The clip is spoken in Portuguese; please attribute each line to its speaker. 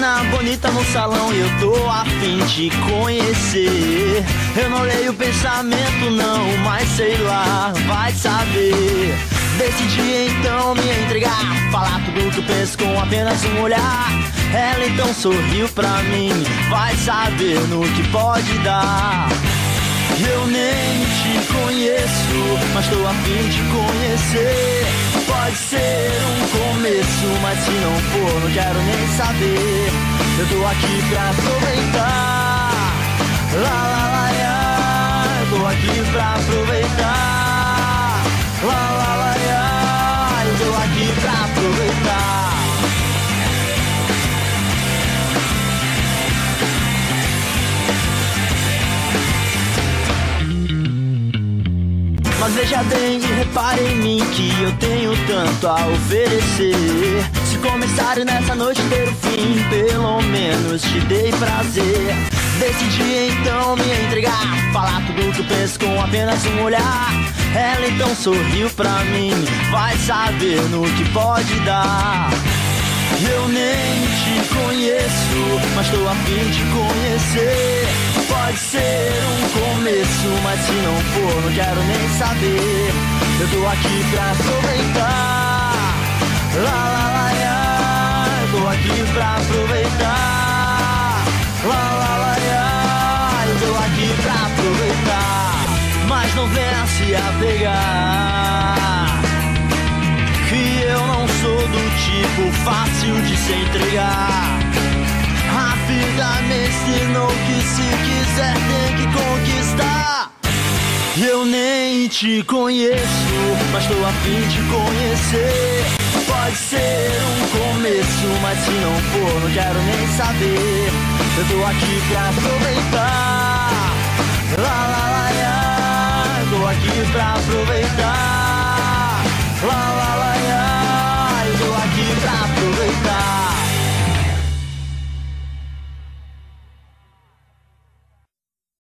Speaker 1: menina bonita no salão e eu tô a fim de conhecer. Eu não leio o pensamento não, mas sei lá, vai saber. Decidi então me entregar, falar tudo que eu penso com apenas um olhar. Ela então sorriu pra mim, vai saber no que pode dar. Eu nem te conheço, mas tô a fim de conhecer. Pode ser um começo, mas se não for, não quero nem saber. Eu tô aqui pra aproveitar. Lá, lá, lá, lá. Eu tô aqui pra aproveitar. Lá, lá, lá, lá. Eu tô aqui pra aproveitar. Mas veja bem e repare em mim que eu tenho tanto a oferecer. Se começar nessa noite ter o fim, pelo menos te dei prazer. Decidi então me entregar, falar tudo que eu penso com apenas um olhar. Ela então sorriu pra mim, vai saber no que pode dar. Eu nem te conheço, mas tô a fim de conhecer. Pode ser um começo, mas se não for, não quero nem saber. Eu tô aqui pra aproveitar. Lá, lá, lá, lá. Eu tô aqui pra aproveitar. Lá, lá, lá, lá. Eu tô aqui pra aproveitar. Mas não venha se apegar, que eu não sou do tipo fácil de se entregar. A vida me ensinou que se quiser tem que conquistar. Eu nem te conheço, mas tô a fim de conhecer. Pode ser um começo, mas se não for, não quero nem saber. Eu tô aqui pra aproveitar. Lá, lá, lá, lá. Eu tô aqui pra aproveitar. Lá,